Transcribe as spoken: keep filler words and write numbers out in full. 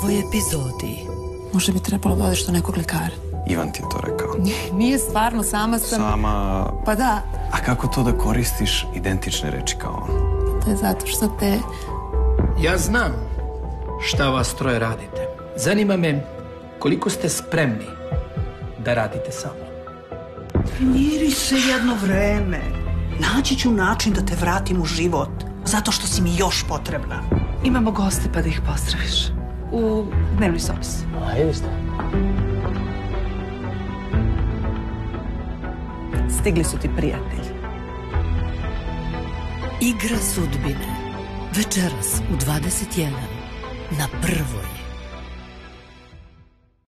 ovoj epizodi. Možda bi trebalo da odeš do nekog lekara. Ivan ti je to rekao. Nije stvarno, sama sam... Sama... Pa da. A kako to da koristiš identične reči kao on? To je zato što te... Ja znam šta vas troje radite. Zanima me koliko ste spremni da radite sa mnom. Miri se jedno vreme. Naći ću način da te vratim u život. Zato što si mi još potrebna. Imamo goste pa da ih pozdraviš. U dnevni sobi. Ajde šta? Stigli su ti prijatelji. Igra sudbine. Večeras u dvadeset jedan na Prvoj.